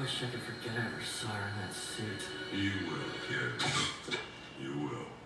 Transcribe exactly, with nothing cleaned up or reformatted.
wish I could forget I ever saw her in that suit. You will, kid. You will.